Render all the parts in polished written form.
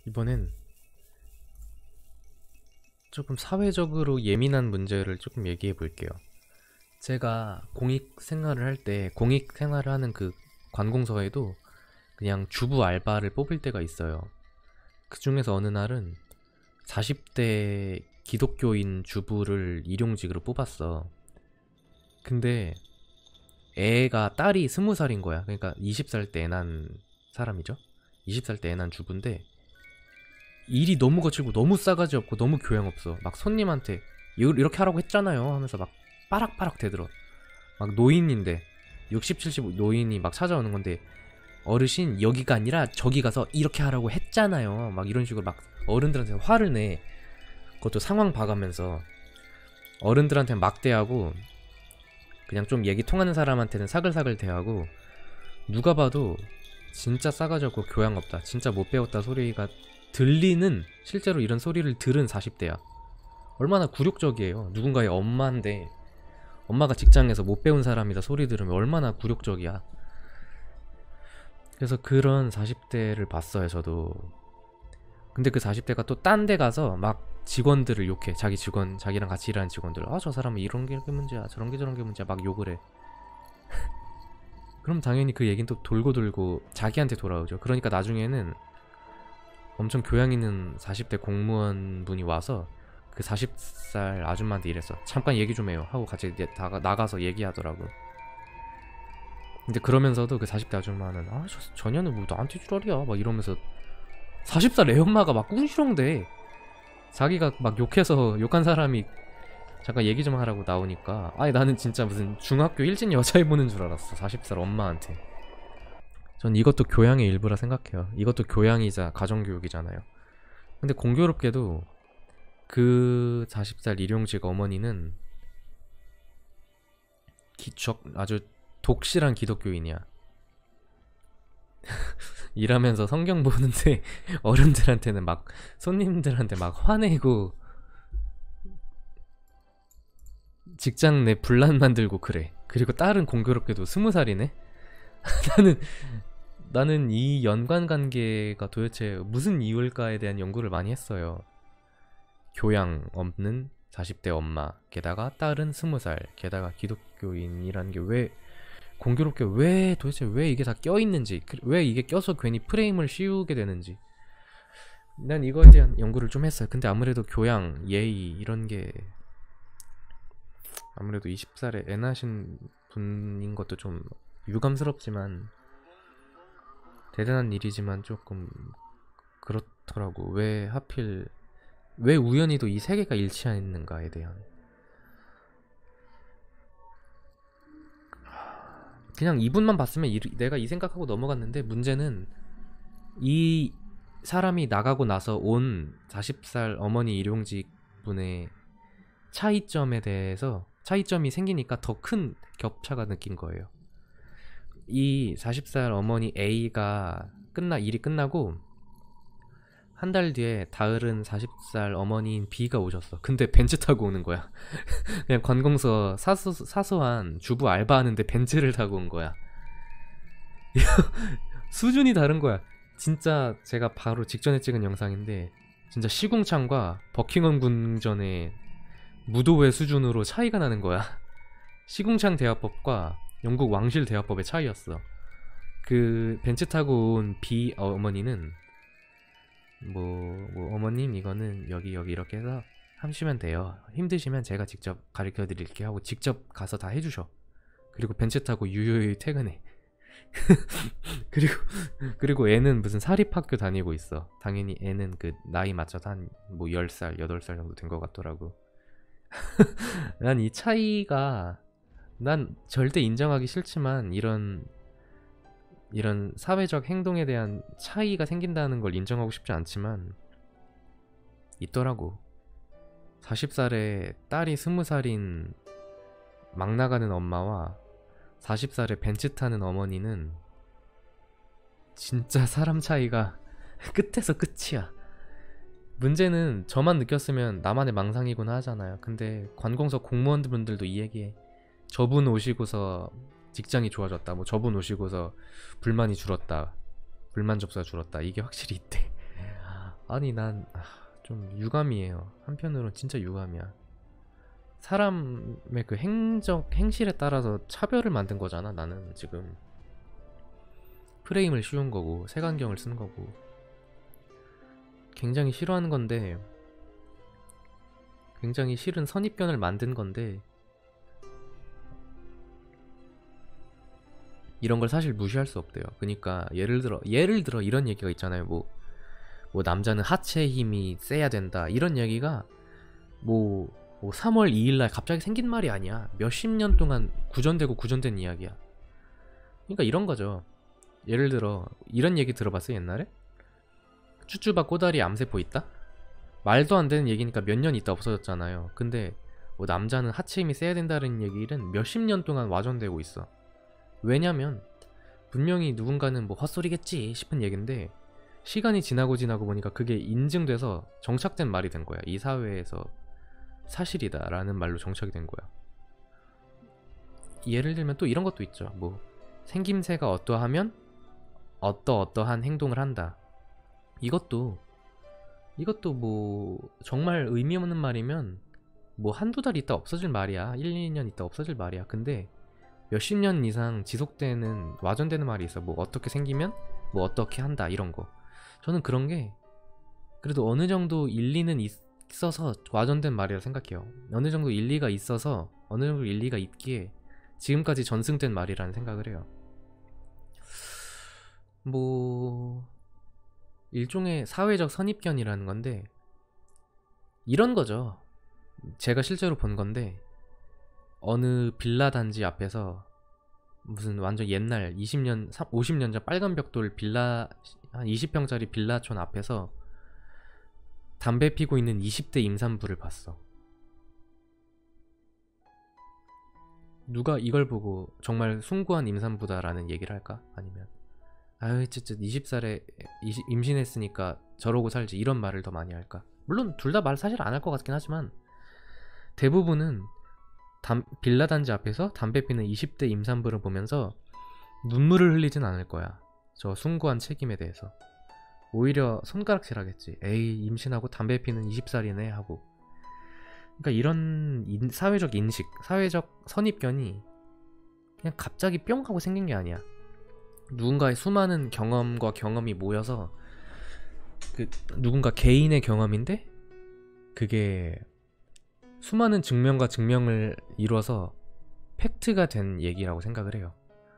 이번엔 조금 사회적으로 예민한 문제를 조금 얘기해 볼게요. 제가 공익 생활을 할 때, 공익 생활을 하는 그 관공서에도 그냥 주부 알바를 뽑을 때가 있어요. 그 중에서 어느 날은 40대 기독교인 주부를 일용직으로 뽑았어. 근데 애가 딸이 20살인 거야. 그러니까 20살 때 애 난 사람이죠. 20살 때 애 난 주부인데 일이 너무 거칠고 너무 싸가지 없고 너무 교양 없어. 막 손님한테 이렇게 하라고 했잖아요 하면서 막 빠락빠락 대들어. 막 노인인데 60, 70 노인이 막 찾아오는 건데 어르신 여기가 아니라 저기 가서 이렇게 하라고 했잖아요. 막 이런 식으로 막 어른들한테 화를 내. 그것도 상황 봐가면서 어른들한테 막대하고 그냥 좀 얘기 통하는 사람한테는 사글사글 대하고 누가 봐도 진짜 싸가지 없고 교양 없다, 진짜 못 배웠다 소리가 들리는, 실제로 이런 소리를 들은 40대야. 얼마나 굴욕적이에요. 누군가의 엄마인데 엄마가 직장에서 못 배운 사람이다 소리 들으면 얼마나 굴욕적이야. 그래서 그런 40대를 봤어요 저도. 근데 그 40대가 또 딴 데 가서 막 직원들을 욕해. 자기 직원, 자기랑 같이 일하는 직원들, 아 저 사람은 이런 게 문제야, 저런 게 저런 게 문제야, 막 욕을 해. 그럼 당연히 그 얘긴 또 돌고 돌고 자기한테 돌아오죠. 그러니까 나중에는 엄청 교양 있는 40대 공무원 분이 와서 그 40살 아줌마한테 이랬어. 잠깐 얘기 좀 해요 하고 같이 나가서 얘기하더라고. 근데 그러면서도 그 40대 아줌마는 아 저 년은 뭐 나한테 지랄이야 막 이러면서 40살 애 엄마가 막 꿍시렁대. 자기가 막 욕해서 욕한 사람이 잠깐 얘기 좀 하라고 나오니까 아니 나는 진짜 무슨 중학교 일진 여자애 보는 줄 알았어 40살 엄마한테. 전 이것도 교양의 일부라 생각해요. 이것도 교양이자 가정교육이잖아요. 근데 공교롭게도 그 40살 일용직 어머니는 아주 독실한 기독교인이야. 일하면서 성경 보는데 어른들한테는 막, 손님들한테 막 화내고 직장 내 분란 만들고 그래. 그리고 딸은 공교롭게도 20살이네. 나는 나는 이 연관관계가 도대체 무슨 이유일까에 대한 연구를 많이 했어요. 교양 없는 40대 엄마, 게다가 딸은 20살, 게다가 기독교인이라는 게 왜 공교롭게, 왜 도대체 왜 이게 다 껴있는지, 왜 이게 껴서 괜히 프레임을 씌우게 되는지, 난 이거에 대한 연구를 좀 했어요. 근데 아무래도 교양, 예의 이런 게 아무래도 20살에 애 낳으신 분인 것도 좀 유감스럽지만 대단한 일이지만 조금 그렇더라고. 왜 하필, 왜 우연히도 이 세 개가 일치했는가에 대한. 그냥 이분만 봤으면 내가 이 생각하고 넘어갔는데, 문제는 이 사람이 나가고 나서 온 40살 어머니 일용직 분의 차이점에 대해서, 차이점이 생기니까 더 큰 격차가 느낀 거예요. 이 40살 어머니 A가 일이 끝나고 한 달 뒤에 다른 40살 어머니인 B가 오셨어. 근데 벤츠 타고 오는 거야. 그냥 관공서 사소한 주부 알바하는데 벤츠를 타고 온 거야. 수준이 다른 거야. 진짜 제가 바로 직전에 찍은 영상인데 진짜 시궁창과 버킹엄 궁전의 무도회 수준으로 차이가 나는 거야. 시궁창 대화법과 영국 왕실 대화법의 차이였어. 그 벤츠 타고 온 B 어머니는 뭐 어머님 이거는 여기 이렇게 해서 하시면 돼요, 힘드시면 제가 직접 가르쳐 드릴게요 하고 직접 가서 다 해주셔. 그리고 벤츠 타고 유유히 퇴근해. 그리고 애는 무슨 사립학교 다니고 있어. 당연히 애는 그 나이 맞춰서 한 뭐 10살 8살 정도 된 것 같더라고. 난 이 차이가, 난 절대 인정하기 싫지만 이런 사회적 행동에 대한 차이가 생긴다는 걸 인정하고 싶지 않지만 있더라고. 40살에 딸이 20살인 막 나가는 엄마와 40살에 벤츠 타는 어머니는 진짜 사람 차이가 끝에서 끝이야. 문제는 저만 느꼈으면 나만의 망상이구나 하잖아요. 근데 관공서 공무원분들도 이 얘기해. 저분 오시고서 직장이 좋아졌다, 뭐 저분 오시고서 불만이 줄었다, 불만 접수가 줄었다, 이게 확실히 있대. 아니 난 좀 유감이에요. 한편으로는 진짜 유감이야. 사람의 그 행실에 따라서 차별을 만든 거잖아. 나는 지금 프레임을 씌운 거고 색안경을 쓴 거고 굉장히 싫어하는 건데, 굉장히 싫은 선입견을 만든 건데, 이런 걸 사실 무시할 수 없대요. 그러니까 예를 들어 이런 얘기가 있잖아요. 뭐 남자는 하체의 힘이 세야 된다, 이런 얘기가 뭐 3월 2일날 갑자기 생긴 말이 아니야. 몇십 년 동안 구전되고 구전된 이야기야. 그러니까 이런 거죠. 예를 들어 이런 얘기 들어봤어요 옛날에? 쭈쭈바 꼬다리 암세포 있다? 말도 안 되는 얘기니까 몇 년 있다 없어졌잖아요. 근데 뭐 남자는 하체 힘이 세야 된다는 얘기는 몇십 년 동안 와전되고 있어. 왜냐면 분명히 누군가는 뭐 헛소리겠지 싶은 얘긴데, 시간이 지나고 보니까 그게 인증돼서 정착된 말이 된 거야. 이 사회에서 사실이다 라는 말로 정착이 된 거야. 예를 들면 또 이런 것도 있죠. 뭐 생김새가 어떠하면 어떠한 행동을 한다. 이것도 뭐 정말 의미 없는 말이면 뭐 한두 달 있다 없어질 말이야. 1, 2년 있다 없어질 말이야. 근데 몇십 년 이상 지속되는 와전되는 말이 있어. 뭐 어떻게 생기면 뭐 어떻게 한다, 이런 거. 저는 그런 게 그래도 어느 정도 일리는 있어서 와전된 말이라 생각해요. 어느 정도 일리가 있어서, 어느 정도 일리가 있기에 지금까지 전승된 말이라는 생각을 해요. 뭐 일종의 사회적 선입견이라는 건데, 이런 거죠. 제가 실제로 본 건데, 어느 빌라 단지 앞에서 무슨 완전 옛날 20년 50년 전 빨간 벽돌 빌라, 한 20평짜리 빌라촌 앞에서 담배 피고 있는 20대 임산부를 봤어. 누가 이걸 보고 정말 숭고한 임산부다라는 얘기를 할까? 아니면 아유 진짜 20살에 임신했으니까 저러고 살지, 이런 말을 더 많이 할까? 물론 둘 다 말 사실 안 할 것 같긴 하지만 대부분은 빌라 단지 앞에서 담배 피는 20대 임산부를 보면서 눈물을 흘리진 않을 거야. 저 숭고한 책임에 대해서. 오히려 손가락질하겠지. 에이 임신하고 담배 피는 20살이네 하고. 그러니까 이런 사회적 인식, 사회적 선입견이 그냥 갑자기 뿅 하고 생긴 게 아니야. 누군가의 수많은 경험과 경험이 모여서 그 누군가 개인의 경험인데, 그게 수많은 증명과 증명을 이뤄서 팩트가 된 얘기라고 생각을 해요.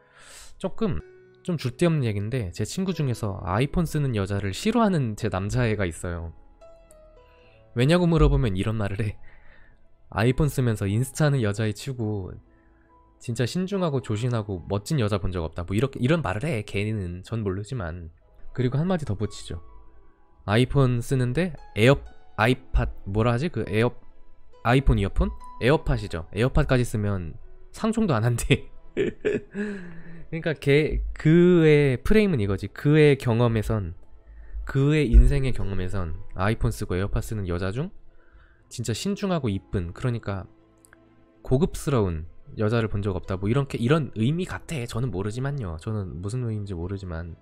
좀 줄데없는 얘기인데, 제 친구 중에서 아이폰 쓰는 여자를 싫어하는 제 남자애가 있어요. 왜냐고 물어보면 이런 말을 해. 아이폰 쓰면서 인스타하는 여자애 치고 진짜 신중하고 조신하고 멋진 여자 본 적 없다, 뭐 이런 말을 해. 걔는 전 모르지만. 그리고 한마디 더 붙이죠. 아이폰 쓰는데 아이팟 뭐라 하지? 그 아이폰 이어폰? 에어팟이죠. 에어팟까지 쓰면 상종도 안 한대. 그러니까 그의 프레임은 이거지. 그의 경험에선, 그의 인생의 경험에선 아이폰 쓰고 에어팟 쓰는 여자 중 진짜 신중하고 이쁜, 그러니까 고급스러운 여자를 본 적 없다, 뭐 이런 의미 같아. 저는 모르지만요. 저는 무슨 의미인지 모르지만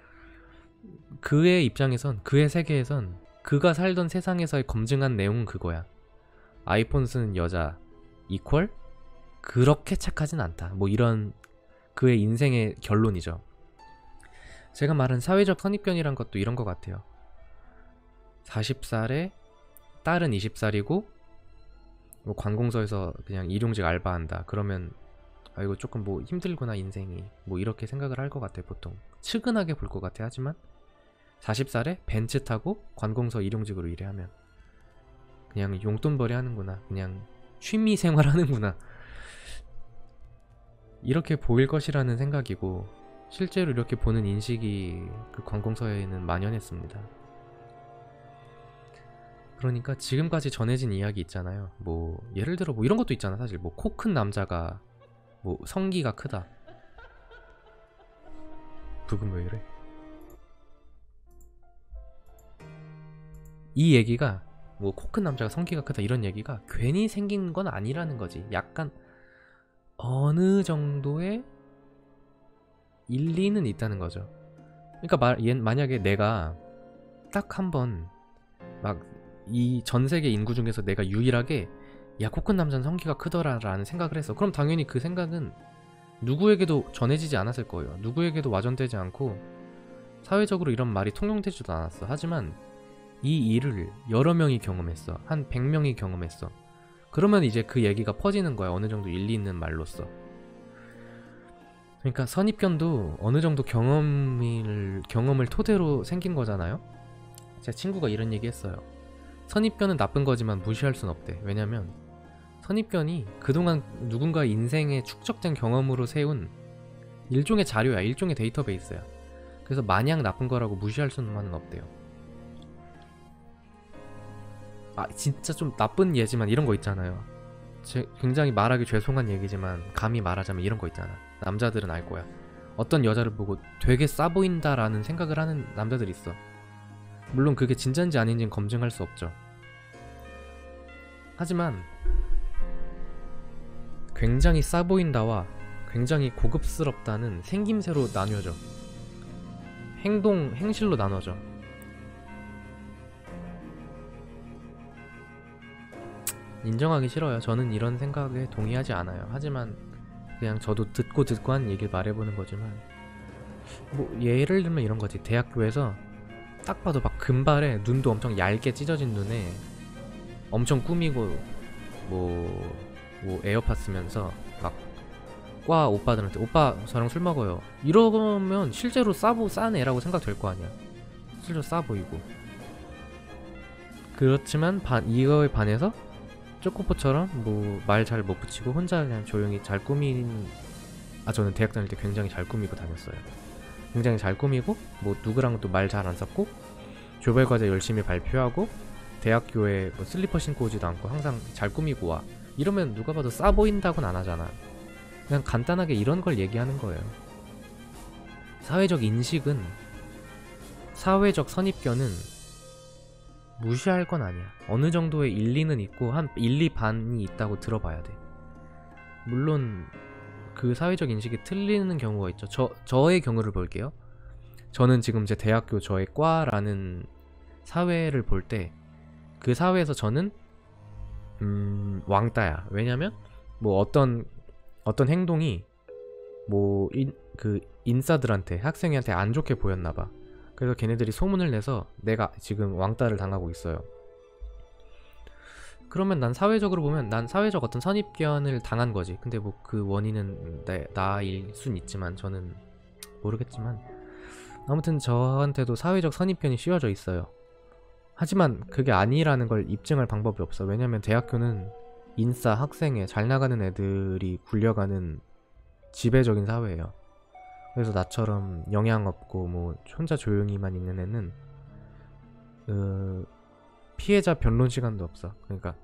그의 입장에선, 그의 세계에선 그가 살던 세상에서의 검증한 내용은 그거야. 아이폰 쓰는 여자 이퀄 그렇게 착하진 않다, 뭐 이런 그의 인생의 결론이죠. 제가 말한 사회적 선입견이란 것도 이런 것 같아요. 40살에 딸은 20살이고 뭐 관공서에서 그냥 일용직 알바한다, 그러면 아 이거 조금 뭐 힘들구나 인생이, 뭐 이렇게 생각을 할 것 같아. 보통 측은하게 볼 것 같아. 하지만 40살에 벤츠 타고 관공서 일용직으로 일하면 그냥 용돈벌이 하는구나, 그냥 취미생활 하는구나, 이렇게 보일 것이라는 생각이고, 실제로 이렇게 보는 인식이 그 관공서에는 만연했습니다. 그러니까 지금까지 전해진 이야기 있잖아요. 뭐 예를 들어 뭐 이런 것도 있잖아. 사실 뭐 코 큰 남자가 뭐 성기가 크다. 부금 왜 이래? 이 얘기가 뭐 코 큰 남자가 성기가 크다, 이런 얘기가 괜히 생긴 건 아니라는 거지. 약간 어느 정도의 일리는 있다는 거죠. 그러니까 만약에 내가 딱 한 번 막 이 전 세계 인구 중에서 내가 유일하게 야 코끝 남자는 성기가 크더라 라는 생각을 했어. 그럼 당연히 그 생각은 누구에게도 전해지지 않았을 거예요. 누구에게도 와전되지 않고 사회적으로 이런 말이 통용되지도 않았어. 하지만 이 일을 여러 명이 경험했어. 한 100명이 경험했어. 그러면 이제 그 얘기가 퍼지는 거야. 어느 정도 일리 있는 말로써. 그러니까 선입견도 어느 정도 경험을 토대로 생긴 거잖아요. 제 친구가 이런 얘기 했어요. 선입견은 나쁜 거지만 무시할 순 없대. 왜냐면 선입견이 그동안 누군가의 인생에 축적된 경험으로 세운 일종의 자료야. 일종의 데이터베이스야. 그래서 마냥 나쁜 거라고 무시할 수는 없대요. 아 진짜 좀 나쁜 예지만 이런 거 있잖아요. 굉장히 말하기 죄송한 얘기지만 감히 말하자면 이런 거 있잖아. 남자들은 알 거야. 어떤 여자를 보고 되게 싸 보인다라는 생각을 하는 남자들이 있어. 물론 그게 진짜인지 아닌지는 검증할 수 없죠. 하지만 굉장히 싸 보인다와 굉장히 고급스럽다는 생김새로 나뉘어져. 행실로 나눠져. 인정하기 싫어요. 저는 이런 생각에 동의하지 않아요. 하지만 그냥 저도 듣고 한 얘기를 말해보는 거지만 뭐 예를 들면 이런 거지. 대학교에서 딱 봐도 막 금발에 눈도 엄청 얇게 찢어진 눈에 엄청 꾸미고 뭐 에어팟 쓰면서 막 과 오빠들한테 오빠 저랑 술 먹어요 이러면 실제로 싼 애라고 생각될 거 아니야. 실제로 싸 보이고. 그렇지만 이거에 반해서 쪼꼬포처럼 뭐 말 잘 못 붙이고 혼자 그냥 조용히 잘 꾸민 저는 대학 다닐 때 굉장히 잘 꾸미고 다녔어요. 굉장히 잘 꾸미고 뭐 누구랑 또 말 잘 안 섞고 조별 과제 열심히 발표하고 대학교에 뭐 슬리퍼 신고 오지도 않고 항상 잘 꾸미고 와. 이러면 누가 봐도 싸 보인다고는 안 하잖아. 그냥 간단하게 이런 걸 얘기하는 거예요. 사회적 선입견은 무시할 건 아니야. 어느 정도의 일리는 있고 한 1, 2반이 있다고 들어봐야 돼. 물론 그 사회적 인식이 틀리는 경우가 있죠. 저의 경우를 볼게요. 저는 지금 제 대학교 저의 과라는 사회를 볼 때 그 사회에서 저는 왕따야. 왜냐면 뭐 어떤 행동이 뭐 인싸들한테 학생한테 안 좋게 보였나봐. 그래서 걔네들이 소문을 내서 내가 지금 왕따를 당하고 있어요. 그러면 난 사회적으로 보면 난 사회적 어떤 선입견을 당한 거지. 근데 뭐 그 원인은 나일 순 있지만 저는 모르겠지만 아무튼 저한테도 사회적 선입견이 씌워져 있어요. 하지만 그게 아니라는 걸 입증할 방법이 없어. 왜냐면 대학교는 인싸 학생회 잘 나가는 애들이 굴려가는 지배적인 사회예요. 그래서 나처럼 영향 없고 뭐 혼자 조용히만 있는 애는 피해자 변론 시간도 없어. 그러니까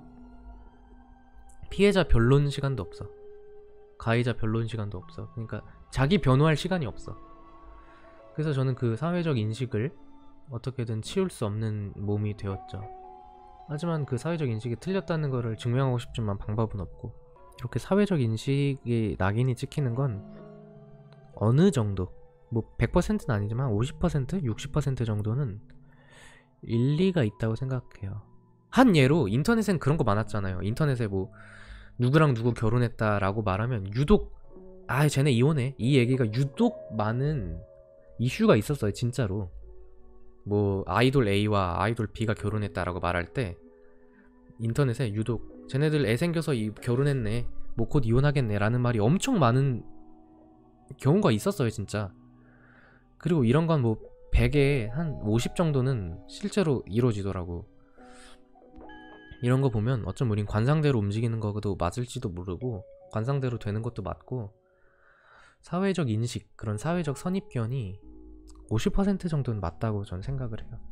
피해자 변론 시간도 없어. 가해자 변론 시간도 없어. 그러니까 자기 변호할 시간이 없어. 그래서 저는 그 사회적 인식을 어떻게든 치울 수 없는 몸이 되었죠. 하지만 그 사회적 인식이 틀렸다는 거를 증명하고 싶지만 방법은 없고, 이렇게 사회적 인식이 낙인이 찍히는 건 어느 정도, 뭐 100%는 아니지만 50%? 60% 정도는 일리가 있다고 생각해요. 한 예로 인터넷엔 그런 거 많았잖아요. 인터넷에 뭐 누구랑 누구 결혼했다라고 말하면 유독 쟤네 이혼해 이 얘기가 유독 많은 이슈가 있었어요. 진짜로 뭐 아이돌 A와 아이돌 B가 결혼했다라고 말할 때 인터넷에 유독 쟤네들 애 생겨서 결혼했네, 뭐 곧 이혼하겠네 라는 말이 엄청 많은 경우가 있었어요. 진짜. 그리고 이런 건 뭐 100에 한 50 정도는 실제로 이루어지더라고. 이런 거 보면 어쩜 우린 관상대로 움직이는 거도 맞을지도 모르고 관상대로 되는 것도 맞고, 사회적 인식, 그런 사회적 선입견이 50% 정도는 맞다고 저는 생각을 해요.